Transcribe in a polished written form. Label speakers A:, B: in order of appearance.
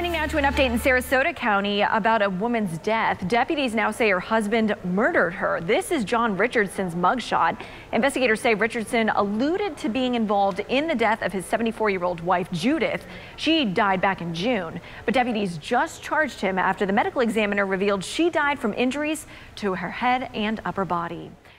A: Turning now to an update in Sarasota County about a woman's death. Deputies now say her husband murdered her. This is John Richardson's mugshot. Investigators say Richardson alluded to being involved in the death of his 74-year-old wife, Judith. She died back in June, but deputies just charged him after the medical examiner revealed she died from injuries to her head and upper body.